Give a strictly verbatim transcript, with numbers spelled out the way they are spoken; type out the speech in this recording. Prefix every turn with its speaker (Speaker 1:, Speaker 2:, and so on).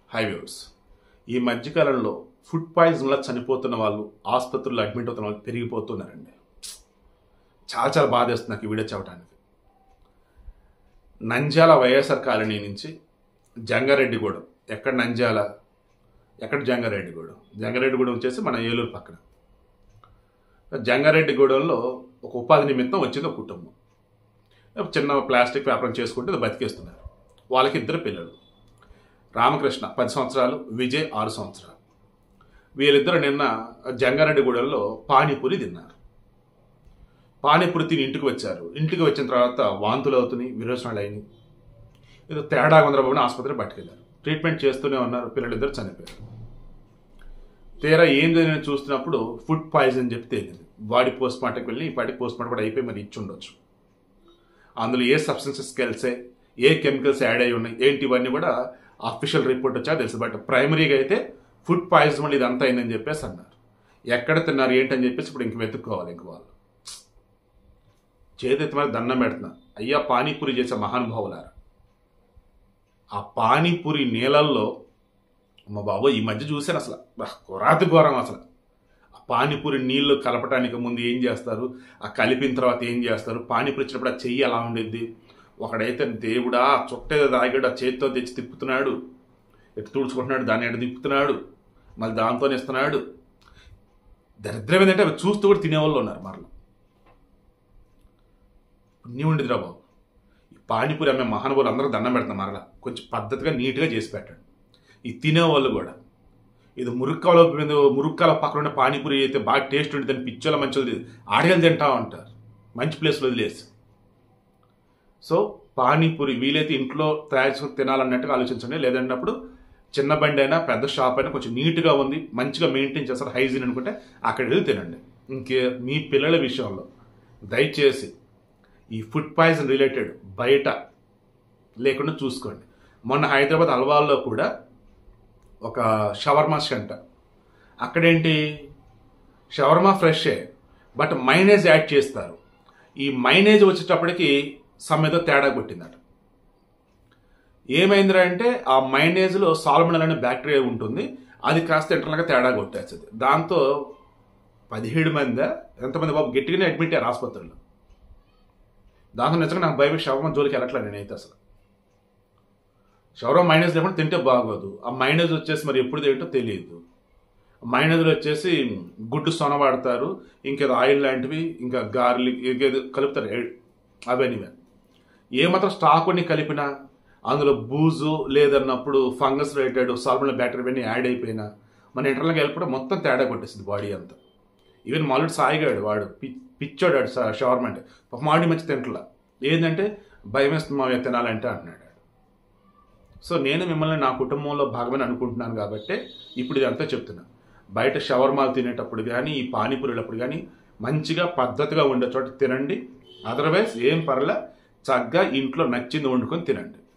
Speaker 1: High viewers, ఈ మధ్యకాలంలో food పాయిజన్లా చనిపోతున్న వాళ్ళు, ఆసుపత్రుల్లో అడ్మిట్ అవుతున్న వాళ్ళు పెరిగిపోతున్నారండి. చాలా చాలా బాధేస్తుంది నాకు ఈ వీడియో చెప్పడానికి. నంద్యాల వైఎస్ఆర్ కాలనీ నుంచి జంగారెడ్డిగూడెం, ఎక్కడ నంద్యాల, ఎక్కడ జంగారెడ్డిగూడెం, జంగారెడ్డిగూడెం వచ్చేసి మన ఏలూరు పక్కన. జంగారెడ్డిగూడెంలో ఒక ఉపాధి నిమిత్తం వచ్చింది ఒక కుటుంబం. చిన్న ప్లాస్టిక్ వ్యాపారం చేసుకుంటే బతికేస్తున్నారు. వాళ్ళకి ఇద్దరు పిల్లలు, రామకృష్ణ పది సంవత్సరాలు, విజయ్ ఆరు సంవత్సరాలు. వీళ్ళిద్దరు నిన్న జంగారెడ్డిగూడెంలో పానీపూరి తిన్నారు. పానీపూరి తిని ఇంటికి వచ్చారు. ఇంటికి వచ్చిన తర్వాత వాంతులు అవుతున్నాయి, విరోచనాలు అయినాయి. ఏదో తేడా ఉందరబాబుని ఆసుపత్రికి పట్టుకెళ్ళారు. ట్రీట్మెంట్ చేస్తూనే ఉన్నారు. పిల్లలిద్దరు చనిపోయారు. తీరా ఏం జరిగిందని చూస్తున్నప్పుడు ఫుడ్ పాయిజన్ చెప్పి తేలింది. బాడీ పోస్ట్ మార్టంకి వెళ్ళి ఈ పాటికి పోస్ట్ మార్టం కూడా అయిపోయి మరి ఇచ్చి ఉండొచ్చు. అందులో ఏ సబ్స్టెన్సెస్ కలిసే, ఏ కెమికల్స్ యాడ్ అయ్యి ఉన్నాయి ఏంటి, ఇవన్నీ కూడా అఫీషియల్ రిపోర్ట్ వచ్చా తెలుసు. బట్ ప్రైమరీగా అయితే ఫుడ్ పాయిజన్ వల్ల ఇదంతా అయిందని చెప్పేసి అన్నారు. ఎక్కడ తిన్నారు ఏంటని చెప్పేసి ఇప్పుడు ఇంక వెతుక్కోవాలి. ఇంక వాళ్ళు చేతి మరి దండం పెడుతున్నా, అయ్యా పానీపూరి చేసే మహానుభావులారా, ఆ పానీపూరి నీళ్ళల్లో మా బాబు ఈ మధ్య చూశాను అసలు ఘోరాతి ఘోరం. అసలు ఆ పానీపూరి నీళ్లు కలపటానికి ముందు ఏం చేస్తారు, ఆ కలిపిన తర్వాత ఏం చేస్తారు, పానీపూరి ఇచ్చినప్పుడు ఆ చెయ్యి ఎలా ఉండేది. ఒకడైతే దేవుడా చుట్టేదో తాగాడు, ఆ చేతితో తెచ్చి తిప్పుతున్నాడు, ఎటు తుడుచుకుంటున్నాడు, దాన్ని ఎటు తిప్పుతున్నాడు, మళ్ళీ దాంతోనే ఇస్తున్నాడు. దరిద్రం ఏంటంటే అవి చూస్తూ కూడా తినేవాళ్ళు ఉన్నారు. మరలా పుణ్యం ఉండేదిరా బాబు. ఈ పానీపూరి అమ్మే మహానుభావులు అందరూ దండం పెడుతున్నారు. మరలా కొంచెం పద్ధతిగా నీట్గా చేసి పెట్టండి. ఈ తినేవాళ్ళు కూడా ఇది మురుక్కాల మీద మురుక్కాల పక్కన ఉండే పానీపూరి అయితే బాగా టేస్ట్ ఉంటుంది, పిచ్చోళ్ళ మంచిది ఆడగలు తింటా ఉంటారు మంచి ప్లేస్లో వదిలేసి. సో పానీపూరి వీలైతే ఇంట్లో తయారు చేసుకుని తినాలన్నట్టుగా ఆలోచించండి. లేదన్నప్పుడు చిన్న బండి అయినా పెద్ద షాప్ అయినా కొంచెం నీట్గా ఉంది, మంచిగా మెయింటైన్ చేస్తారు, హైజీన్ అనుకుంటే అక్కడికి వెళ్ళి తినండి. ఇంకే మీ పిల్లల విషయంలో దయచేసి ఈ ఫుడ్ పాయిజన్ రిలేటెడ్ బయట లేకుండా చూసుకోండి. మొన్న హైదరాబాద్ అల్వాల్లో కూడా ఒక షవర్మా సెంటర్, అక్కడేంటి షవర్మా ఫ్రెషే బట్ మైనేజ్ యాడ్ చేస్తారు. ఈ మైనేజ్ వచ్చేటప్పటికి సమ్మెతో తేడా కొట్టిందట. ఏమైందిరా అంటే ఆ మైనేజ్లో సాల్మనెల్లా అనే బ్యాక్టీరియా ఉంటుంది, అది కాస్త ఇంటర్నల్గా తేడా కొట్టేస్తుంది. దాంతో పదిహేడు మంది ఎంతమంది బాబు గట్టిగానే అడ్మిట్ అయ్యారు ఆసుపత్రిలో. దాంతో నిజంగా నాకు భయం, షవర్మా జోలికి వెళ్ళట్లేదు నేనైతే. అసలు షవర్మా మైనేజ్ లేకుండా తింటే బాగోదు. ఆ మైనేజ్ వచ్చేసి మరి ఎప్పుడు తింటో తెలియదు. మైనేజ్లో వచ్చేసి గుడ్డు సొన వాడతారు, ఇంకేదో ఆయిల్ లాంటివి, ఇంకా గార్లిక్ ఇంకేదో కలుపుతారు. అవన్నీ ఏమాత్రం స్టాక్ కొన్ని కలిపినా అందులో బూజు లేదన్నప్పుడు ఫంగస్ రిలేటెడ్ సాల్మనెల్లా బ్యాక్టీరియా ఇవన్నీ యాడ్ అయిపోయినా మన ఇంటర్నల్గా వెళ్ళిపోవడం మొత్తం తేడా కొట్టేసింది బాడీ అంతా. ఈవెన్ మాలుడు సాయిగాడు, వాడు పి పిచ్చోడు షవర్మా అంటే మాడి మంచి తింటలా, ఏంటంటే భయం వేస్తుంది మా తినాలంటే అంటున్నాడు. సో నేను మిమ్మల్ని నా కుటుంబంలో భాగమని అనుకుంటున్నాను కాబట్టి ఇప్పుడు ఇదంతా చెప్తున్నాను. బయట షవర్మాలు తినేటప్పుడు కానీ ఈ పానీపూరిలప్పుడు కానీ మంచిగా పద్ధతిగా ఉండే చోట తినండి. అదర్వైజ్ ఏం పర్లే, చక్కగా ఇంట్లో నచ్చింది వండుకొని తినండి.